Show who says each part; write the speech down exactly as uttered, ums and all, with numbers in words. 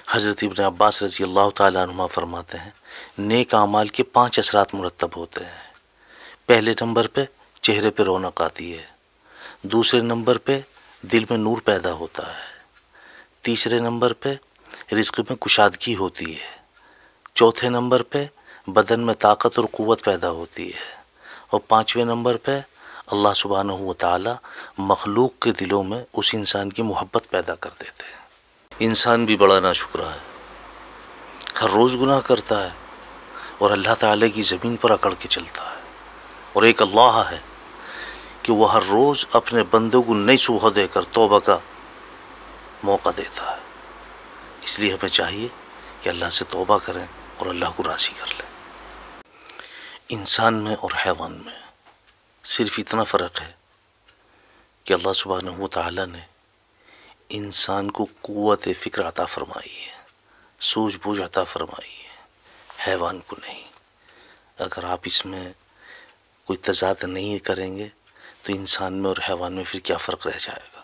Speaker 1: حضرت ابن عباس رضی اللہ تعالیٰ عنہما فرماتے ہیں نیک اعمال کے پانچ اثرات مرتب ہوتے ہیں۔ پہلے نمبر پہ چہرے پہ رونق آتی ہے، دوسرے نمبر پہ دل میں نور پیدا ہوتا ہے، تیسرے نمبر پہ رزق میں کشادگی ہوتی ہے، چوتھے نمبر پہ بدن میں طاقت اور قوت پیدا ہوتی ہے، اور پانچویں نمبر پہ اللہ سبحانہ و تعالی مخلوق کے دلوں میں اس انسان کی محبت پیدا کر دیتے ہیں۔ انسان بھی بڑا ناشکرا ہے، ہر روز گناہ کرتا ہے اور اللہ تعالیٰ کی زمین پر اکڑ کے چلتا ہے، اور ایک اللہ ہے کہ وہ ہر روز اپنے بندوں کو نئی صبح دے کر توبہ کا موقع دیتا ہے۔ اس لیے ہمیں چاہیے کہ اللہ سے توبہ کریں اور اللہ کو راضی کر لیں۔ انسان میں اور حیوان میں صرف اتنا فرق ہے کہ اللہ سبحانہ و تعالیٰ نے انسان کو قوت فکر عطا فرمائی ہے، سوجھ بوجھ عطا فرمائی ہے، حیوان کو نہیں۔ اگر آپ اس میں کوئی تضاد نہیں کریں گے تو انسان میں اور حیوان میں پھر کیا فرق رہ جائے گا؟